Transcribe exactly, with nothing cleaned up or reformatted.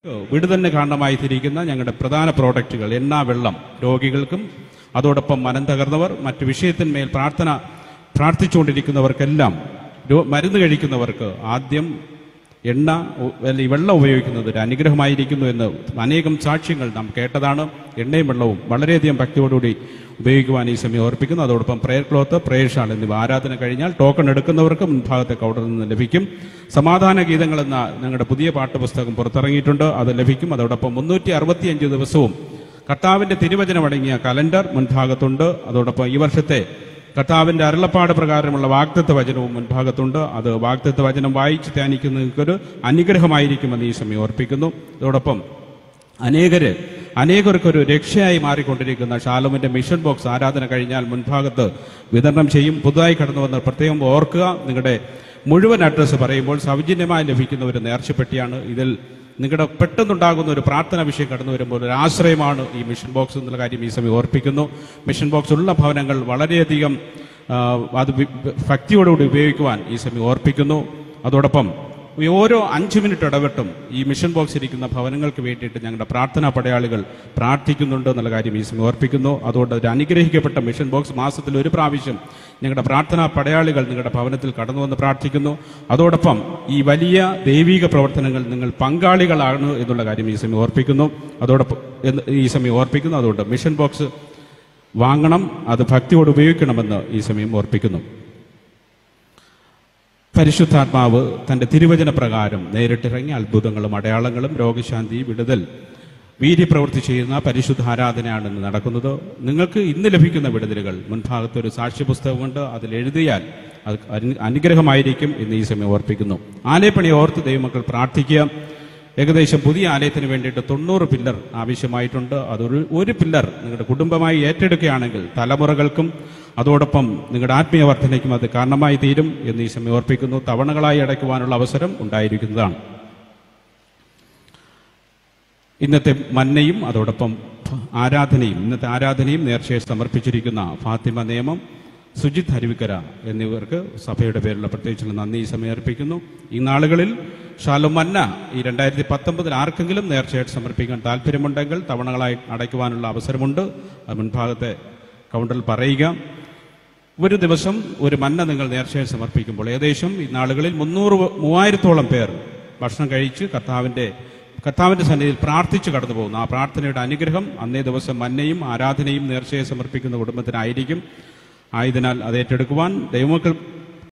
വിടുതലിന് കാരണമായി തിരിക്കുന്ന ഞങ്ങളുടെ പ്രധാന പ്രോഡക്റ്റുകൾ എണ്ണ, വെള്ളം രോഗികൾക്കും അതോടൊപ്പം മനം തകർന്നവർ, മറ്റു വിഷയത്തിന്മേൽ പ്രാർത്ഥന പ്രാർത്ഥിച്ചുകൊണ്ടിരിക്കുന്നവർക്കെല്ലാം മരുന്ന് കഴിക്കുന്നവർക്ക് ആദ്യം എണ്ണ അല്ലെങ്കിൽ വെള്ളം ഉപയോഗിക്കുന്നത് ഒരു അനുഗ്രഹമായിരിക്കുന്നു എന്ന് അനേകം സാക്ഷ്യങ്ങൾ നാം കേട്ടതാണ്. എണ്ണയും വെള്ളവും വളരെയധികം ഭക്തിയോടുകൂടി ഉപയോഗിക്കുവാൻ ഈ സമയം ഓർപ്പിക്കുന്നു. അതോടൊപ്പം പ്രയർ ക്ലോത്ത്, പ്രയർ ഷാൾ എന്നിവ ആരാധന കഴിഞ്ഞാൽ ടോക്കൺ എടുക്കുന്നവർക്ക് മുൻഭാഗത്തെ കൗണ്ടറിൽ നിന്ന് ലഭിക്കും. സമാധാന ഗീതങ്ങൾ എന്ന ഞങ്ങളുടെ പുതിയ പാഠപുസ്തകം പുറത്തിറങ്ങിയിട്ടുണ്ട്, അത് ലഭിക്കും. അതോടൊപ്പം മുന്നൂറ്റി അറുപത്തിയഞ്ച് ദിവസവും കർത്താവിന്റെ തിരുവചനമടങ്ങിയ കലണ്ടർ മുൻഭാഗത്തുണ്ട്. അതോടൊപ്പം ഈ വർഷത്തെ കർത്താവിന്റെ അരുളപ്പാട് പ്രകാരമുള്ള വാഗ്ദത്ത വചനവും മുൻഭാഗത്തുണ്ട്. അത് വാഗ്ദത്ത വചനം വായിച്ച് ധ്യാനിക്കുന്നവർക്കൊരു അനുഗ്രഹമായിരിക്കുമെന്ന് ഈ സമയം ഓർപ്പിക്കുന്നു. അതോടൊപ്പം അനേകര് അനേകർക്കൊരു രക്ഷയായി മാറിക്കൊണ്ടിരിക്കുന്ന ഷാലോമിന്റെ മിഷൻ ബോക്സ് ആരാധന കഴിഞ്ഞാൽ മുൻഭാഗത്ത് വിതരണം ചെയ്യും. പുതുതായി കടന്നു വന്ന പ്രത്യേകം ഓർക്കുക, നിങ്ങളുടെ മുഴുവൻ അഡ്രസ്സ് പറയുമ്പോൾ സൗജന്യമായി ലഭിക്കുന്ന ഒരു നേർച്ചപ്പെട്ടിയാണ്. ഇതിൽ നിങ്ങളുടെ പെട്ടെന്നുണ്ടാകുന്ന ഒരു പ്രാർത്ഥന വിഷയം കടന്നു വരുമ്പോൾ ഒരു ആശ്രയമാണ് ഈ മിഷൻ ബോക്സ് എന്നുള്ള കാര്യം ഈ സമയം ഓർപ്പിക്കുന്നു. മിഷൻ ബോക്സ് ഉള്ള ഭവനങ്ങൾ വളരെയധികം അത് ഭക്തിയോടുകൂടി ഉപയോഗിക്കുവാൻ ഈ സമയം ഓർപ്പിക്കുന്നു. അതോടൊപ്പം ഓരോ അഞ്ച് മിനിറ്റ് ഇടവിട്ടും ഈ മിഷൻ ബോക്സ് ഇരിക്കുന്ന ഭവനങ്ങൾക്ക് വേണ്ടിയിട്ട് ഞങ്ങളുടെ പ്രാർത്ഥനാ പടയാളികൾ പ്രാർത്ഥിക്കുന്നുണ്ട് എന്നുള്ള കാര്യം ഈ സമയം ഓർപ്പിക്കുന്നു. അതുകൊണ്ട് ഒരു അനുഗ്രഹിക്കപ്പെട്ട മിഷൻ ബോക്സ് മാസത്തിൽ ഒരു പ്രാവശ്യം ഞങ്ങളുടെ പ്രാർത്ഥനാ പടയാളികൾ നിങ്ങളുടെ ഭവനത്തിൽ കടന്നു വന്ന് പ്രാർത്ഥിക്കുന്നു. അതോടൊപ്പം ഈ വലിയ ദൈവിക പ്രവർത്തനങ്ങൾ നിങ്ങൾ പങ്കാളികളാണ് എന്നുള്ള കാര്യം ഈ സമയം ഓർപ്പിക്കുന്നു. അതോടൊപ്പം ഈ സമയം ഓർപ്പിക്കുന്നു. അതുകൊണ്ട് മിഷൻ ബോക്സ് വാങ്ങണം, അത് ഭക്തിയോട് ഉപയോഗിക്കണമെന്ന് ഈ സമയം ഓർപ്പിക്കുന്നു. പരിശുദ്ധാത്മാവ് തന്റെ തിരുവചന പ്രകാരം നേരിട്ടിറങ്ങി അത്ഭുതങ്ങളും അടയാളങ്ങളും രോഗശാന്തി, വിടുതൽ, വീര്യപ്രവൃത്തി ചെയ്യുന്ന പരിശുദ്ധ ആരാധനയാണ് ഇന്ന് നടക്കുന്നത്. നിങ്ങൾക്ക് ഇന്ന് ലഭിക്കുന്ന വിടുതലുകൾ മുൻഭാഗത്ത് ഒരു സാക്ഷ്യപുസ്തകമുണ്ട്, അതിൽ എഴുതിയാൽ അത് അനുഗ്രഹമായിരിക്കും എന്ന് ഈ സമയം ഓർപ്പിക്കുന്നു. ആലയപ്പണി ഓർത്ത് ദൈവമക്കൾ പ്രാർത്ഥിക്കുക. ഏകദേശം പുതിയ ആലയത്തിന് വേണ്ടിയിട്ട് തൊണ്ണൂറ് പില്ലർ ആവശ്യമായിട്ടുണ്ട്. അതൊരു ഒരു പില്ലർ നിങ്ങളുടെ കുടുംബമായി ഏറ്റെടുക്കുകയാണെങ്കിൽ തലമുറകൾക്കും അതോടൊപ്പം നിങ്ങളുടെ ആത്മീയ വർധനയ്ക്കും അത് കാരണമായി തീരും എന്ന് ഈ സമയം ഓർപ്പിക്കുന്നു. തവണകളായി അടയ്ക്കുവാനുള്ള അവസരം ഉണ്ടായിരിക്കുന്നതാണ്. ഇന്നത്തെ മന്നയും അതോടൊപ്പം ആരാധനയും ഇന്നത്തെ ആരാധനയും നേർച്ചയെ സമർപ്പിച്ചിരിക്കുന്ന ഫാത്തിമ നിയമം, സുജിത് ഹരിവിക്കര എന്നിവർക്ക് സഭയുടെ പേരിലുള്ള പ്രത്യേകിച്ചുള്ള നന്ദി ഈ സമയം അർപ്പിക്കുന്നു. ഈ നാളുകളിൽ ഷാലോം മന്ന ഈ രണ്ടായിരത്തി പത്തൊമ്പതിൽ ആർക്കെങ്കിലും നേർച്ചയായിട്ട് സമർപ്പിക്കാൻ താല്പര്യമുണ്ടെങ്കിൽ തവണകളായി അടയ്ക്കുവാനുള്ള അവസരമുണ്ട്. അത് മുൻഭാഗത്തെ കൗണ്ടറിൽ പറയുക. ഒരു ദിവസം ഒരു മന്ന നിങ്ങൾ നേർച്ചയായി സമർപ്പിക്കുമ്പോൾ ഏകദേശം ഈ നാളുകളിൽ മുന്നൂറ് മൂവായിരത്തോളം പേർ ഭക്ഷണം കഴിച്ച് കർത്താവിന്റെ കർത്താവിന്റെ സന്നിധിയിൽ പ്രാർത്ഥിച്ചു കടന്നു പോകുന്നു. ആ പ്രാർത്ഥനയുടെ അനുഗ്രഹം അന്നേ ദിവസം മന്നയും ആരാധനയും നേർച്ചയെ സമർപ്പിക്കുന്ന കുടുംബത്തിനായിരിക്കും. ആയതിനാൽ അത് ഏറ്റെടുക്കുവാൻ ദൈവമക്കൾ